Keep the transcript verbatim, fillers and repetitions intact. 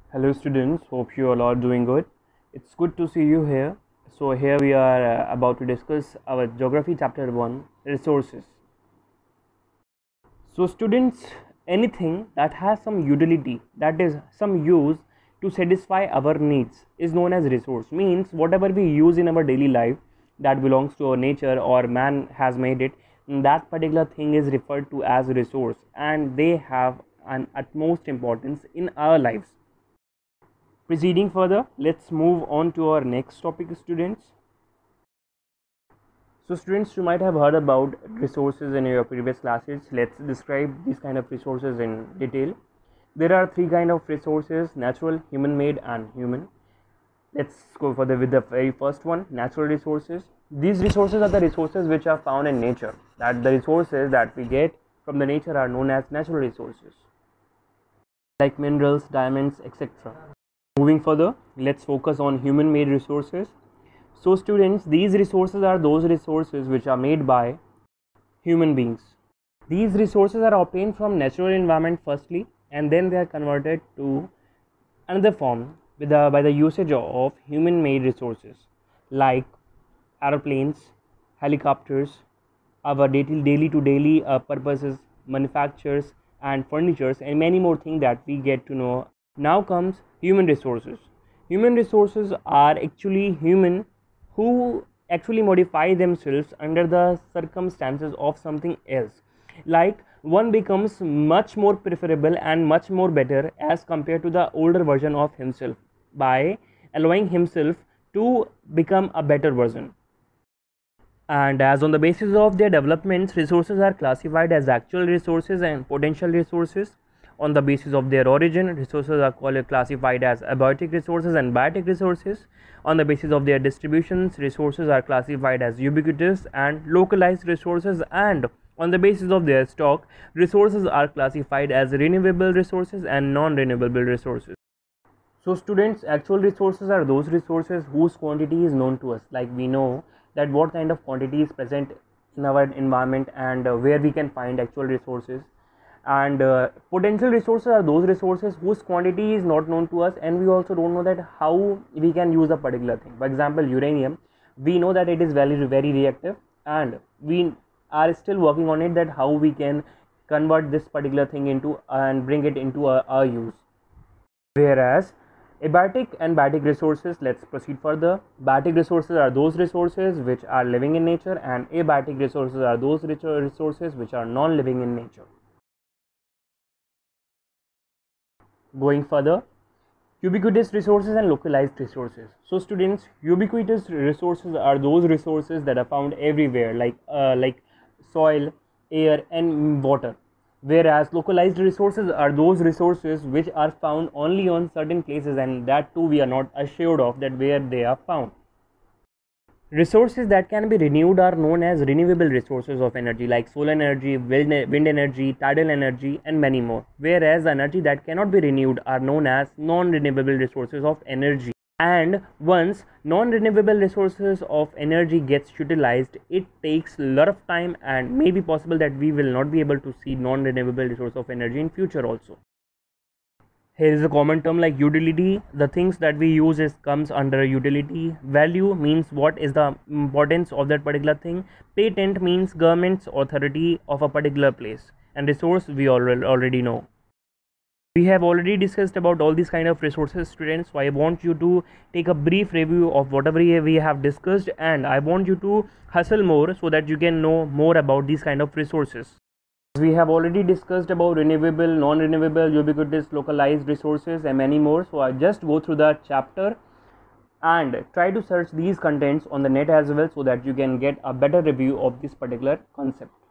Hello students, hope you all are doing good. It's good to see you here. So here we are uh, about to discuss our geography chapter one, resources. So students, anything that has some utility, that is some use to satisfy our needs is known as resource. Means whatever we use in our daily life that belongs to our nature or man has made it, that particular thing is referred to as resource, and they have an utmost importance in our lives. Proceeding further, let's move on to our next topic, students. So students, you might have heard about resources in your previous classes. Let's describe these kind of resources in detail. There are three kind of resources: natural, human made and human. Let's go further with the very first one, natural resources. These resources are the resources which are found in nature. That the resources that we get from the nature are known as natural resources, like minerals, diamonds, et cetera. Moving further, let's focus on human made resources. So students, these resources are those resources which are made by human beings. These resources are obtained from natural environment firstly, and then they are converted to another form with the, by the usage of human made resources like aeroplanes, helicopters, our daily, daily to daily uh, purposes, manufacturers and furnitures, and many more things that we get to know. Now comes human resources. Human resources are actually human who actually modify themselves under the circumstances of something else. Like one becomes much more preferable and much more better as compared to the older version of himself by allowing himself to become a better version. And as on the basis of their developments, resources are classified as actual resources and potential resources. On the basis of their origin, resources are called classified as abiotic resources and biotic resources. On the basis of their distributions, resources are classified as ubiquitous and localized resources, and on the basis of their stock, resources are classified as renewable resources and non-renewable resources. So students, actual resources are those resources whose quantity is known to us, like we know that what kind of quantity is present in our environment and uh, where we can find actual resources. And uh, potential resources are those resources whose quantity is not known to us, and we also don't know that how we can use a particular thing. For example, uranium, we know that it is very very reactive, and we are still working on it, that how we can convert this particular thing into and bring it into our, our use. Whereas abiotic and biotic resources, let's proceed further. Biotic resources are those resources which are living in nature, and abiotic resources are those resources which are non-living in nature. Going further, ubiquitous resources and localized resources. So students, ubiquitous resources are those resources that are found everywhere, like uh, like soil, air and water. Whereas localized resources are those resources which are found only on certain places, and that too we are not assured of that where they are found. Resources that can be renewed are known as renewable resources of energy, like solar energy, wind energy, tidal energy and many more. Whereas energy that cannot be renewed are known as non-renewable resources of energy. And once non-renewable resources of energy gets utilized, it takes a lot of time, and may be possible that we will not be able to see non-renewable resource of energy in future also. Here is a common term like utility. The things that we use is comes under utility. Value means what is the importance of that particular thing. Patent means government's authority of a particular place. And resource we already know. We have already discussed about all these kind of resources, students. So I want you to take a brief review of whatever we have discussed, and I want you to hustle more so that you can know more about these kind of resources. We have already discussed about renewable, non-renewable, ubiquitous, localized resources and many more. So I just go through the chapter and try to search these contents on the net as well, so that you can get a better review of this particular concept.